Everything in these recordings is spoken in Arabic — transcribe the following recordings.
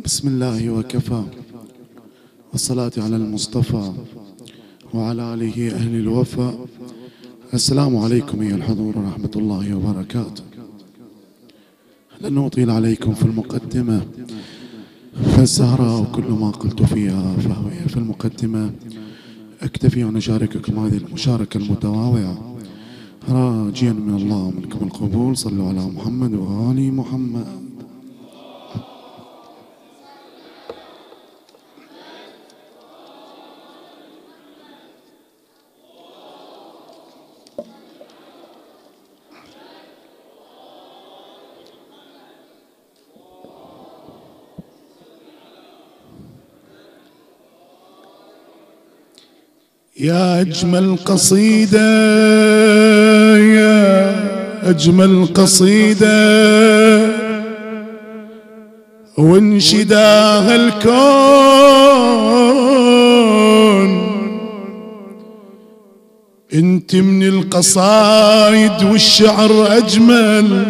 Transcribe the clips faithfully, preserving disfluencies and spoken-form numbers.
بسم الله وكفى، والصلاة على المصطفى وعلى آله أهل الوفا. السلام عليكم أيها الحضور ورحمة الله وبركاته. لن أطيل عليكم في المقدمة، فالزهراء وكل ما قلت فيها فهو في المقدمة. أكتفي أن أشارككم هذه المشاركة المتواضعة راجيا من الله ومنكم القبول. صلوا على محمد وآل محمد. يا أجمل قصيدة، يا أجمل قصيدة وانشداها الكون، انت من القصايد والشعر أجمل.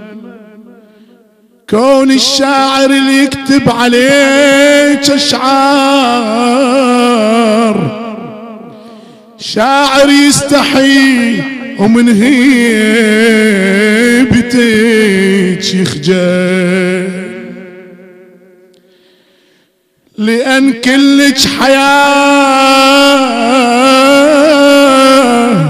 كون الشاعر اللي يكتب عليك أشعار، شاعر يستحي ومن هيبتك يخجل، لأن كلك حياة،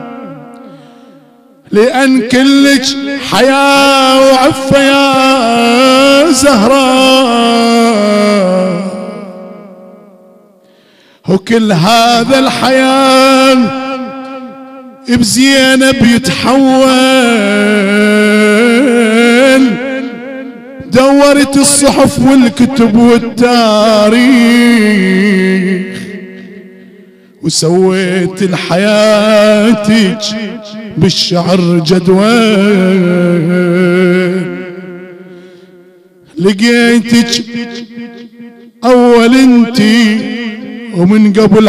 لأن كلك حياة وعفة يا زهراء. وكل هذا الحياة بزينب يتحول، دورت الصحف والكتب والتاريخ، وسويت الحياتك بالشعر جدول. لقيتك أول انتي ومن قبل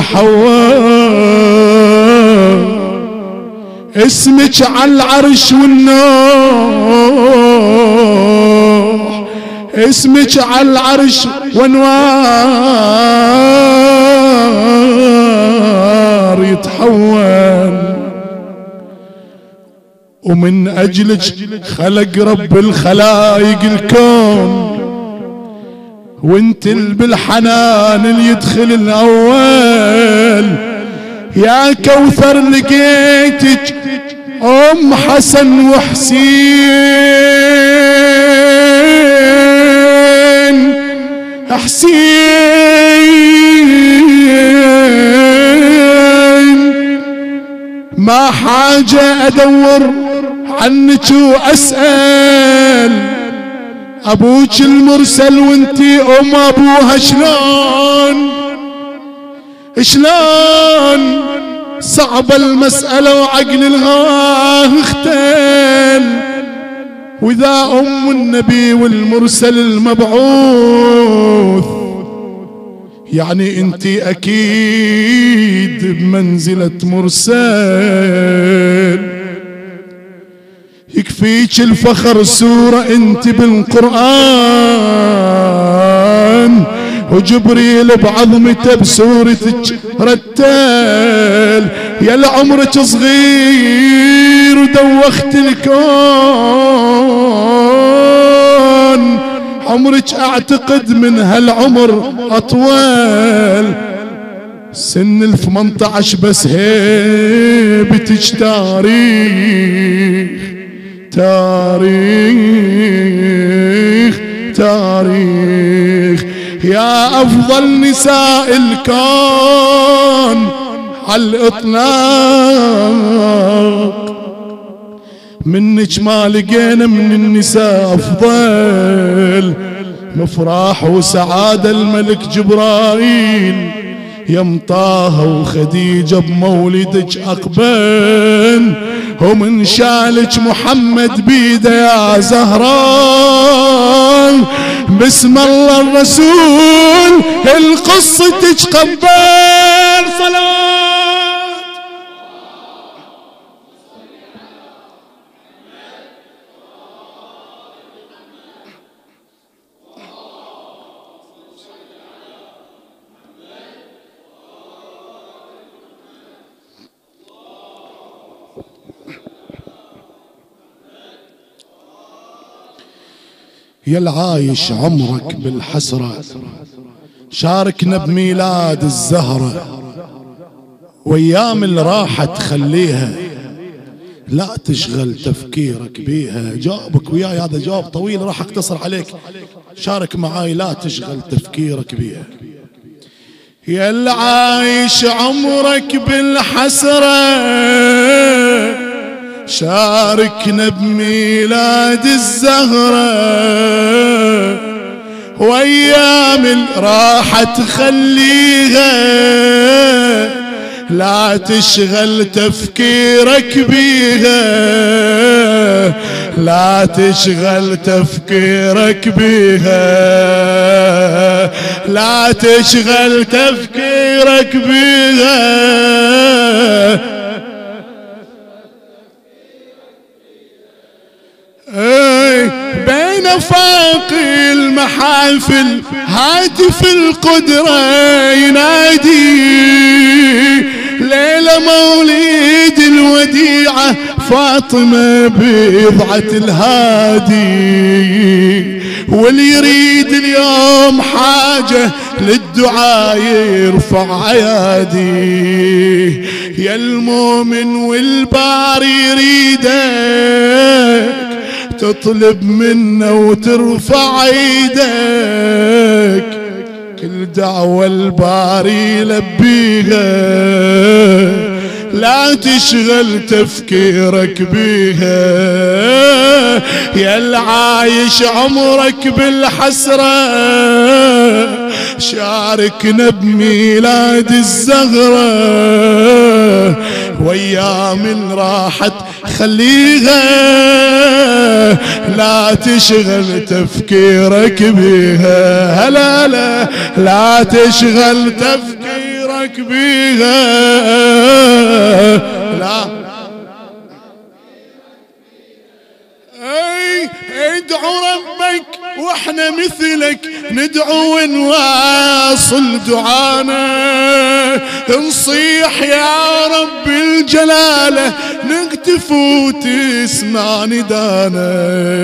حواء، اسمك على العرش والنوح، اسمك على العرش وانوار يتحول. ومن أجلك خلق رب الخلايق الكون، وانت بالحنان اللي يدخل الاول. يا كوثر لقيتك ام حسن وحسين، حسين ما حاجة ادور عنك واسأل. ابوك المرسل وانتي ام ابوها، شلون شلون صعبة المسألة وعقل الغاه اختل. واذا ام النبي والمرسل المبعوث، يعني انتي اكيد بمنزلة مرسل. يكفيك الفخر سورة انت بالقرآن، وجبريل بعظمته بسورتك رتل. يا لعمرك صغير ودوخت الكون، عمرك اعتقد من هالعمر اطول. سن الثمنطة عشر بس هيبتك تاريخ، تاريخ تاريخ. يا أفضل نساء الكون على الإطلاق، منك ما لقينا من النساء أفضل. مفراح وسعادة الملك جبرائيل، يم طه وخديجة بمولدك أقبل. ومن شالك محمد بيده يا زهراء، بسم الله الرسول القصة تقبل. صلاة يا العايش عمرك بالحسرة شاركنا بميلاد الزهرة، وايام اللي راحت خليها لا تشغل تفكيرك بيها. جاوبك وياي، هذا جواب طويل راح اقتصر عليك، شارك معاي. لا تشغل تفكيرك بيها. يا اللي عايش عمرك بالحسرة شاركنا بميلاد الزهرة، وايام اللي راحت خليها لا تشغل تفكيرك بيها، لا تشغل تفكيرك بيها، لا تشغل تفكيرك بيها. بين افاقي المحافل هاتف القدرة ينادي، ليلة مولد الوديعة فاطمة بضعة الهادي، واللي يريد اليوم حاجة للدعاء يرفع عيادي. يا المؤمن والباري يريدك تطلب منه وترفع ايدك، كل دعوة الباري يلبيها لا تشغل تفكيرك بيها. يا العايش عمرك بالحسرة شاركنا بميلاد الزهرة، وايام اللي راحت خليها لا تشغل تفكيرك بيها. لا لا لا تشغل تفكيرك بيها. لا اي ادعو ربك واحنا مثلك ندعو ونواصل دعانا، نصيح يا رب الجلالة نهتف وتسمع ندانا.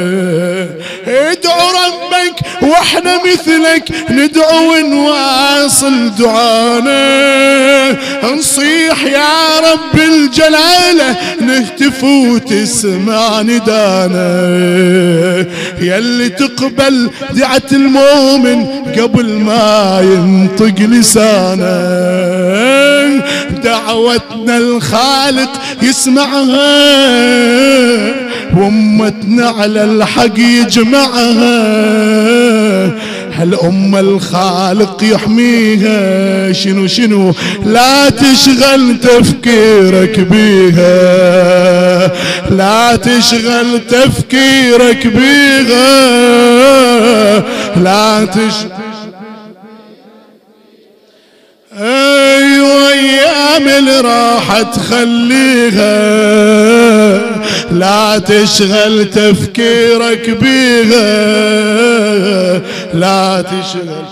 ادعو ربك واحنا مثلك ندعو ونواصل دعانا، نصيح يا رب الجلالة نهتف وتسمع ندانا. يلي تقبل دعة المؤمن قبل ما ينطق لسانه، دعوتنا الخالق يسمعها وامتنا على الحق يجمعها. هالأمة الخالق يحميها. شنو شنو لا تشغل تفكيرك بيها، لا تشغل تفكيرك بيها، لا تشغل. ايوه ايام اللي راحت خليها لا تشغل تفكيرك بيها، لا تشغل.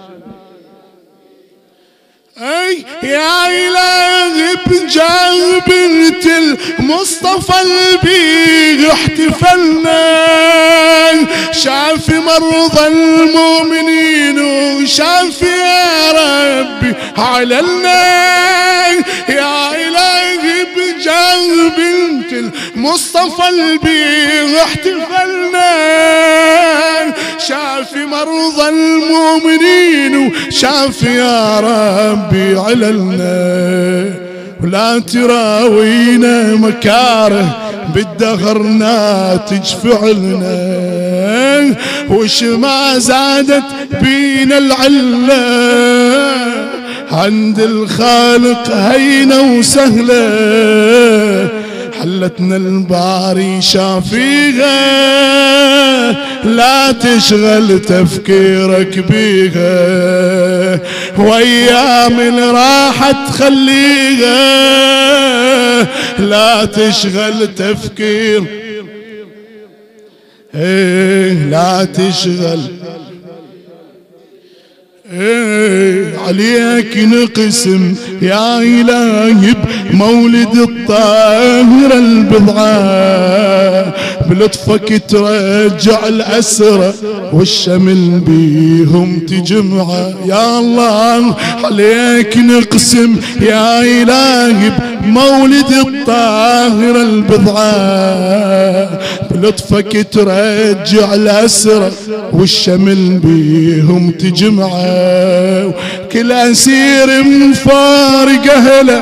اي يا الهي بجاه بنت المصطفى البيغ احتفلنا، شاف مرضى المؤمنين وشاف يا ربي عللنا. يا الهي بجاه بنت المصطفى البيغ احتفلنا، شاف مرضى المؤمنين وشاف يا ربي عللنا. ولا تراوينا مكاره بالدهر ناتج فعلنا، وش ما زادت بينا العلة عند الخالق هينة وسهلة. حلتنا الباري شافيها لا تشغل تفكيرك بيها، وايام اللي راحت خليها لا تشغل تفكير. ايه لا تشغل. ايه عليك نقسم يا إلهي بمولد الطاهرة البضعة، بلطفك ترجع الأسرى والشمل بيهم تجمعه. يا الله عليك نقسم يا إلهي بمولد الطاهر البضعة، بلطفك ترجع الأسرى والشمل بيهم تجمعه، كل أسير مفارق أهله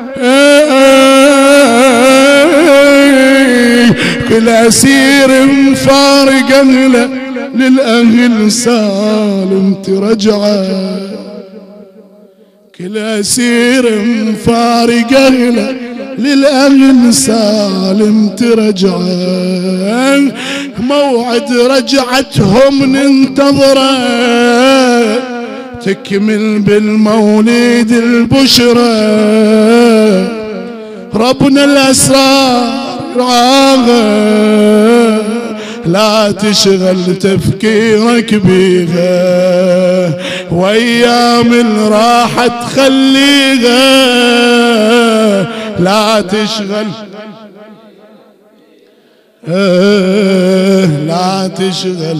كل أسير مفارق أهله للأهل سالم ترجعه، كل أسير مفارق أهله للأهل سالم ترجعه، موعد رجعتهم ننتظره تكمل بالمولد البشرى، ربنا الأسرار راغه لا تشغل تفكيرك بيها، وايام الراحة تخليها لا تشغل لا تشغل.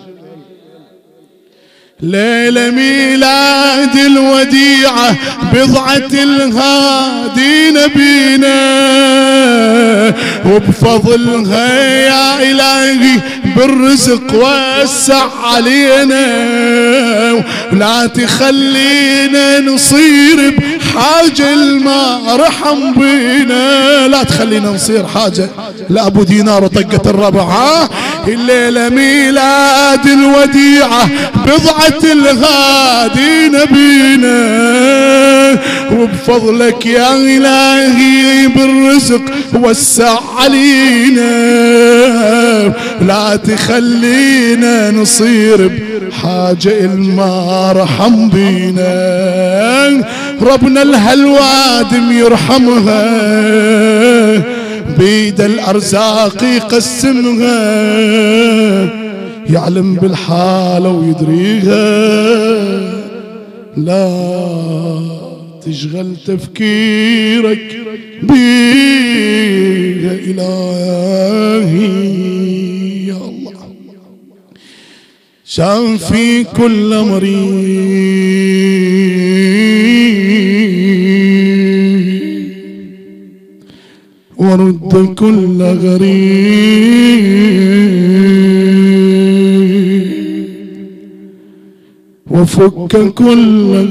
ليلة ميلاد الوديعة بضعة الهادي نبينا، وبفضلها يا إلهي بالرزق وسع علينا، ولا تخلينا نصير بحاجة الماء رحم بينا، لا تخلينا نصير حاجة لأبو دينار وطقة الربع. الليلة ميلاد الوديعة بضعة الهادي نبينا، وبفضلك يا إلهي بالرزق وسع علينا، لا تخلينا نصير بحاجة الماء رحم بينا، ربنا الهالوادم يرحمها بيد الأرزاق يقسمها، يعلم بالحالة ويدريها، لا تشغل تفكيرك بيها إلهي. يا الله شافي كل مريض ورد كل غريب وفك كل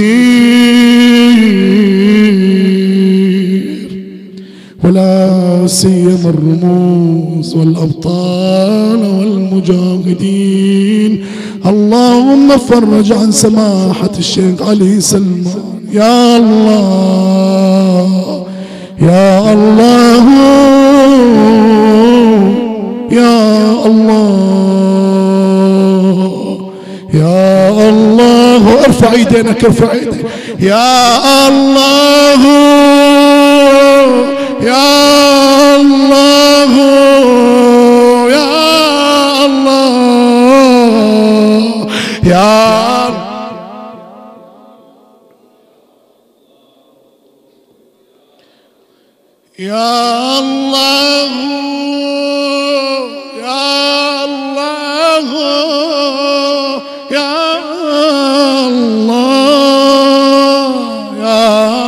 غسير، ولا سيما الرموز والأبطال والمجاهدين. اللهم فرج عن سماحة الشيخ علي سلمان. يا الله يا الله يا الله يا الله. ارفع ايدينك ارفع ايدينك. يا الله يا الله يا الله يا يا الله يا الله يا الله يا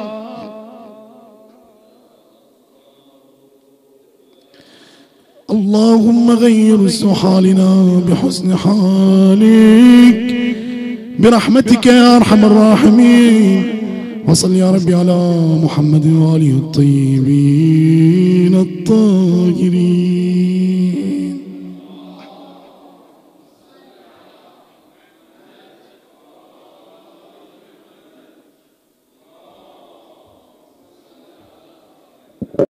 اللهم غير سوء حالنا بحسن حالك برحمتك يا أرحم الراحمين. وصل يا ربي على محمد وآله الطيبين الطاهرين.